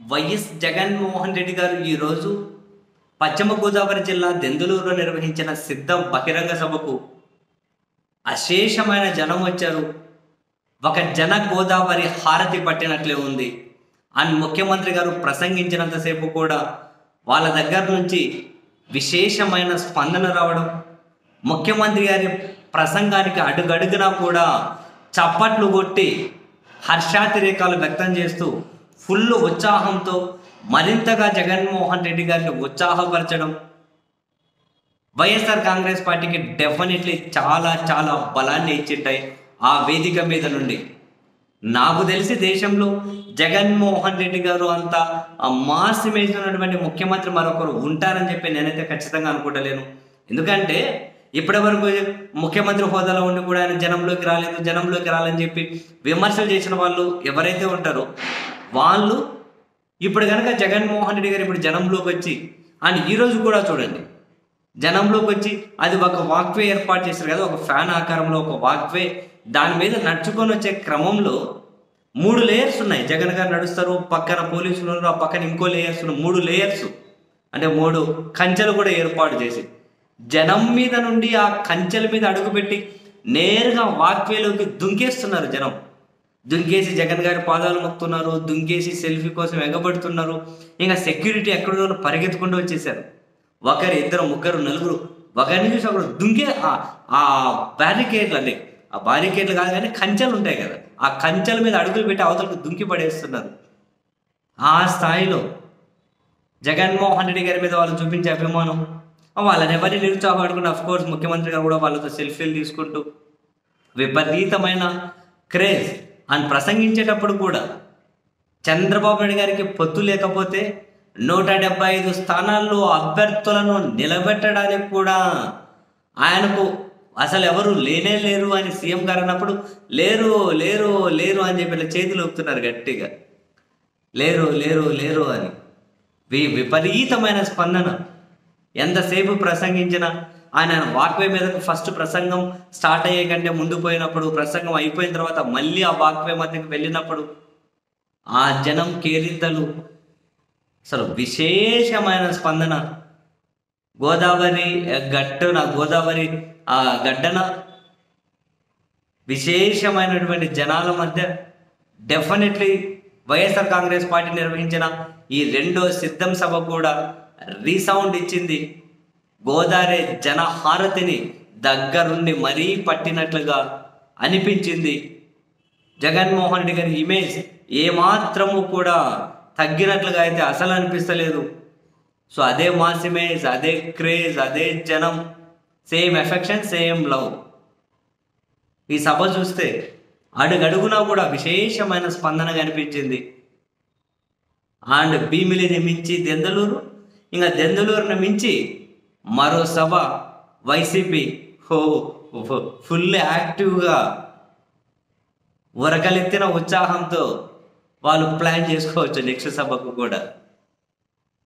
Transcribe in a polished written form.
YS Jaganmohan Reddy గారు ఈరోజు పశ్చిమ గోదావరి జిల్లా దెందులూరులో నిర్వహించిన సిద్ధం బహిరంగ సభకు అశేషమైన జనం వచ్చారు. ఒక జన గోదావరి హారతి పట్టినట్లే ఉంది. అండ్ ముఖ్యమంత్రి గారు ప్రసంగించినంతసేపు కూడా వాళ్ళ దగ్గర నుంచి విశేషమైన స్పందన రావడం, ముఖ్యమంత్రి గారి ప్రసంగానికి అడుగడుగునా కూడా చప్పట్లు కొట్టి హర్షాతిరేకాలు వ్యక్తం చేస్తూ ఫుల్ ఉత్సాహంతో మరింతగా జగన్మోహన్ రెడ్డి గారిని ఉత్సాహపరచడం వైఎస్ఆర్ కాంగ్రెస్ పార్టీకి డెఫినెట్లీ చాలా చాలా బలాన్ని ఇచ్చింటాయి. ఆ వేదిక మీద నుండి నాకు తెలిసి దేశంలో జగన్మోహన్ రెడ్డి గారు అంత మాస్ ఇమేజ్ ఉన్నటువంటి ముఖ్యమంత్రి మరొకరు ఉంటారని చెప్పి నేనైతే ఖచ్చితంగా అనుకుంటలేను. ఎందుకంటే ఇప్పటివరకు ముఖ్యమంత్రి హోదాలో ఉండి కూడా ఆయన జనంలోకి రాలని చెప్పి విమర్శలు చేసిన వాళ్ళు ఎవరైతే ఉంటారో వాళ్ళు ఇప్పుడు కనుక జగన్మోహన్ రెడ్డి గారు ఇప్పుడు జనంలోకి వచ్చి అండ్ ఈరోజు కూడా చూడండి జనంలోకి వచ్చి అది ఒక వాక్వే ఏర్పాటు చేశారు కదా, ఒక ఫ్యాన్ ఆకారంలో ఒక వాక్వే, దాని మీద నడుచుకొని వచ్చే క్రమంలో 3 లేయర్స్ ఉన్నాయి. జగన్ గారు నడుస్తారు, పక్కన పోలీసులు ఉన్నారు, ఆ పక్కన ఇంకో లేయర్స్ ఉన్నాయి. 3 లేయర్స్ అంటే 3 కంచెలు కూడా ఏర్పాటు చేసి జనం మీద నుండి ఆ కంచెల మీద అడుగుపెట్టి నేరుగా వాక్వేలోకి దుంకేస్తున్నారు. జనం దుంకేసి జగన్ గారి పాదాలు మొక్కుతున్నారు, దుంకేసి సెల్ఫీ కోసం ఎగబడుతున్నారు. ఇంకా సెక్యూరిటీ ఎక్కడో పరిగెత్తుకుంటూ వచ్చేసారు. ఒకరు, ఇద్దరు, ముగ్గురు, నలుగురు ఒకరిని చూసి ఒకరు దుంకే ఆ బ్యారికేడ్లు అంటే ఆ బ్యారికేడ్లు కాదు కానీ కంచెలు ఉంటాయి కదా, ఆ కంచెల మీద అడుగులు పెట్టి అవతలకు దుంకి పడేస్తున్నారు. ఆ స్థాయిలో జగన్మోహన్ రెడ్డి గారి మీద వాళ్ళు చూపించే అభిమానం, వాళ్ళని ఎవరిని నిరుత్సాహపడుకుంటూ అఫ్కోర్స్ ముఖ్యమంత్రి గారు కూడా వాళ్ళతో సెల్ఫీలు తీసుకుంటూ విపరీతమైన క్రేజ్. అండ్ ప్రసంగించేటప్పుడు కూడా చంద్రబాబు నాయుడు గారికి పొత్తు లేకపోతే 175 స్థానాల్లో అభ్యర్థులను నిలబెట్టడానికి కూడా ఆయనకు అసలు ఎవరు లేరు అని సీఎం గారు అన్నప్పుడు లేరు లేరు లేరు అని చెప్పి చేతులు ఊపుతున్నారు గట్టిగా, లేరు లేరు లేరు అని. విపరీతమైన స్పందన. ఎంతసేపు ప్రసంగించినా ఆయన వాక్వే మీదకు ఫస్ట్ ప్రసంగం స్టార్ట్ అయ్యే కంటే ముందు పోయినప్పుడు, ప్రసంగం అయిపోయిన తర్వాత మళ్ళీ ఆ వాక్వే మధ్యకు వెళ్ళినప్పుడు ఆ జనం కేరింతలు, అసలు విశేషమైన స్పందన. గోదావరి గడ్డన విశేషమైనటువంటి జనాల మధ్య డెఫినెట్లీ వైఎస్ఆర్ కాంగ్రెస్ పార్టీ నిర్వహించిన ఈ 2వ సిద్ధం సభ కూడా రీసౌండ్ ఇచ్చింది. గోదావరి జనహారతిని దగ్గరుండి మరీ పట్టినట్లుగా అనిపించింది. జగన్మోహన్ రెడ్డి గారి ఇమేజ్ ఏమాత్రము కూడా తగ్గినట్లుగా అయితే అసలు అనిపిస్తలేదు. సో అదే మాస్ ఇమేజ్, అదే క్రేజ్, అదే జనం, సేమ్ ఎఫెక్షన్, సేమ్ లవ్. ఈ సభ చూస్తే అడుగడుగునా కూడా విశేషమైన స్పందన కనిపించింది. అండ్ భీమిలిని మించి దెందులూరు, ఇంకా దెందులూరుని మించి మరో సభ వైసీపీ ఫుల్ యాక్టివ్గా ఉరకలెత్తిన ఉత్సాహంతో వాళ్ళు ప్లాన్ చేసుకోవచ్చు నెక్స్ట్ సభకు కూడా.